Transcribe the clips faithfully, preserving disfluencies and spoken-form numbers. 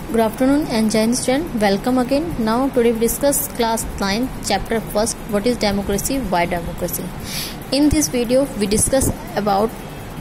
Good afternoon and Jai Hind student. Welcome again. Now today we discuss class nine chapter first. What is democracy? Why democracy? In this video we discuss about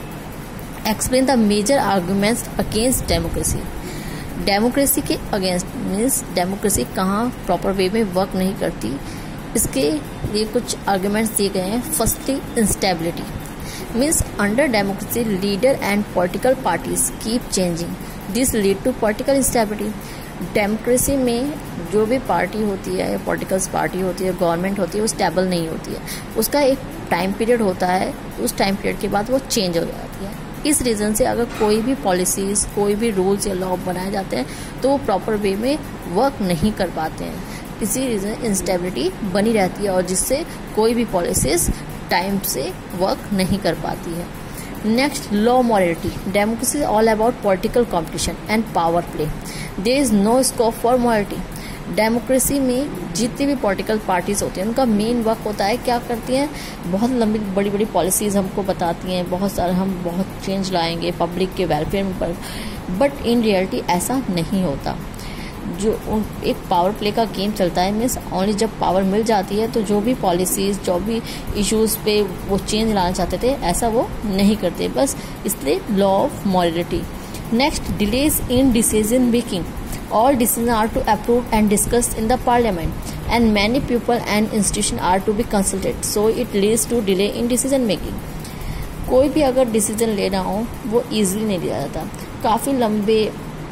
explain the major arguments against democracy. Democracy के against means democracy कहाँ proper way में work नहीं करती, इसके लिए कुछ arguments दिए गए हैं. Firstly instability means under democracy leader and political parties keep changing, this lead to political instability. Democracy में जो भी पार्टी होती है, पॉलिटिकल पार्टी होती है, गवर्नमेंट होती है, वो स्टेबल नहीं होती है. उसका एक टाइम पीरियड होता है, उस टाइम पीरियड के बाद वो चेंज हो जाती है. इस रीज़न से अगर कोई भी पॉलिसीज़, कोई भी रूल्स या लॉ बनाए जाते हैं तो वो प्रॉपर वे में वर्क नहीं कर पाते हैं. इसी रीज़न इंस्टेबिलिटी बनी रहती है और जिससे कोई भी पॉलिसीज़ टाइम से वर्क नहीं कर पाती है. Next, law morality. Democracy is all about political competition and power play. There is no scope for morality. Democracy में जितनी भी पॉलिटिकल पार्टीज होती हैं उनका मेन वर्क होता है, क्या करती हैं, बहुत लंबी बड़ी बड़ी पॉलिसीज़ हमको बताती हैं, बहुत सारे हम बहुत चेंज लाएंगे पब्लिक के वेलफेयर में, पर बट इन रियलिटी ऐसा नहीं होता. जो उन एक पावर प्ले का गेम चलता है, मीन्स ओनली जब पावर मिल जाती है तो जो भी पॉलिसीज़, जो भी इश्यूज़ पे वो चेंज लाना चाहते थे ऐसा वो नहीं करते, बस इसलिए law of morality. Next, delays in decision making. All decisions are to approve and discussed in the parliament, and many people and institutions are to be consulted, so it leads to delay in decision making. कोई भी अगर decision लेना हो वो easily नहीं लिया जाता, काफ़ी लंबे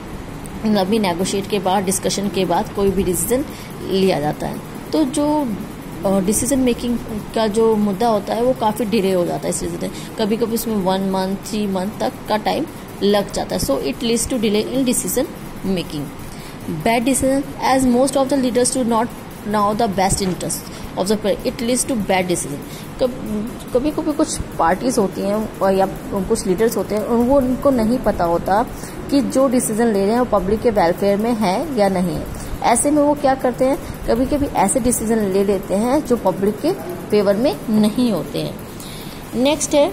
लंबी नेगोशिएट के बाद, डिस्कशन के बाद कोई भी डिसीजन लिया जाता है. तो जो डिसीजन मेकिंग का जो मुद्दा होता है वो काफ़ी डिले हो जाता है. इस रीज़न कभी कभी उसमें वन मंथ थ्री मंथ तक का टाइम लग जाता है. So it leads to delay in decision making. Bad decision, as most of the leaders do not know the best interest of the people, it leads to bad decision. कभी कभी कुछ parties होती हैं या कुछ लीडर्स होते हैं, वो उनको नहीं पता होता कि जो डिसीजन ले रहे हैं वो पब्लिक के वेलफेयर में है या नहीं है. ऐसे में वो क्या करते हैं, कभी कभी ऐसे डिसीजन ले लेते हैं जो पब्लिक के फेवर में नहीं होते हैं. नेक्स्ट है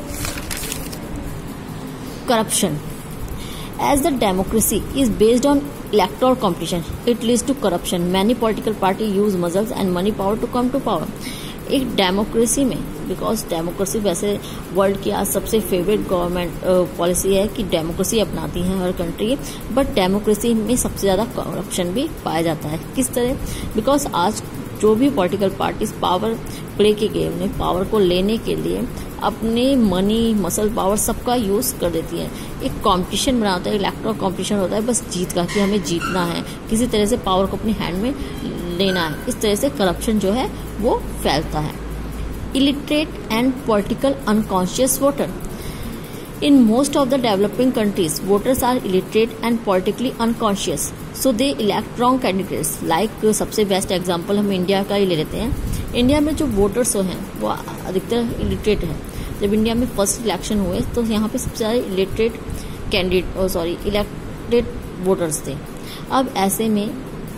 corruption. As the democracy is based on electoral competition, it leads to corruption. Many political parties use muscles and money power to come to power. एक डेमोक्रेसी में, बिकॉज डेमोक्रेसी वैसे world की आज सबसे फेवरेट गवर्नमेंट पॉलिसी है कि democracy अपनाती है हर कंट्री, बट डेमोक्रेसी में सबसे ज़्यादा करप्शन भी पाया जाता है. किस तरह, बिकॉज आज जो भी पॉलिटिकल पार्टीज पावर प्ले के गेम में पावर को लेने के लिए अपने मनी, मसल पावर सबका यूज कर देती है. एक कंपटीशन बनाता है, इलेक्ट्रल कंपटीशन होता है बस जीत का, कि हमें जीतना है, किसी तरह से पावर को अपने हैंड में लेना है. इस तरह से करप्शन जो है वो फैलता है. Illiterate and political unconscious voter. In most of the developing countries, voters are illiterate and politically unconscious, so they elect wrong candidates. Like सबसे बेस्ट एग्जांपल हम इंडिया का ही ले लेते हैं. इंडिया में जो वोटर्स हैं वो अधिकतर इलिटरेट हैं. जब इंडिया में फर्स्ट इलेक्शन हुए तो यहाँ पे सबसे ज़्यादा illiterate candidate sorry elected voters थे. अब ऐसे में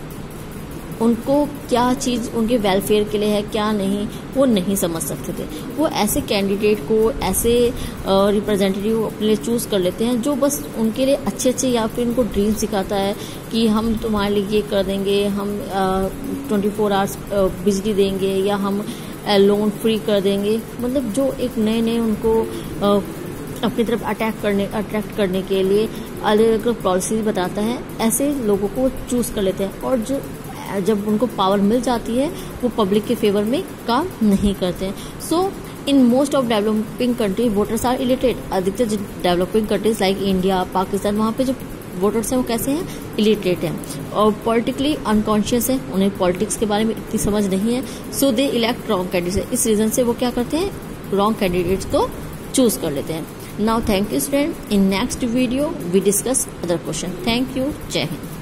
उनको क्या चीज़ उनके वेलफेयर के लिए है क्या नहीं वो नहीं समझ सकते थे. वो ऐसे कैंडिडेट को, ऐसे रिप्रेजेंटेटिव अपने लिए चूज़ कर लेते हैं जो बस उनके लिए अच्छे अच्छे, या फिर उनको ड्रीम सिखाता है कि हम तुम्हारे लिए ये कर देंगे, हम ट्वेंटी फोर आवर्स बिजली देंगे, या हम लोन फ्री कर देंगे. मतलब जो एक नए नए उनको आ, अपनी तरफ अटैक करने अट्रैक्ट करने के लिए अलग अलग पॉलिसी बताता है, ऐसे लोगों को चूज़ कर लेते हैं. और जो जब उनको पावर मिल जाती है वो पब्लिक के फेवर में काम नहीं करते हैं. So in most of developing country voters are illiterate. अधिकतर developing countries like India, Pakistan, वहाँ पे जो वोटर्स हैं वो कैसे हैं, इलिटरेट हैं और पॉलिटिकली अनकॉन्शियस है, उन्हें पॉलिटिक्स के बारे में इतनी समझ नहीं है. So they elect wrong candidates. इस रीजन से वो क्या करते हैं, रॉन्ग कैंडिडेट्स को चूज कर लेते हैं. Now thank you student. In next video we discuss other question. Thank you. जय हिंद.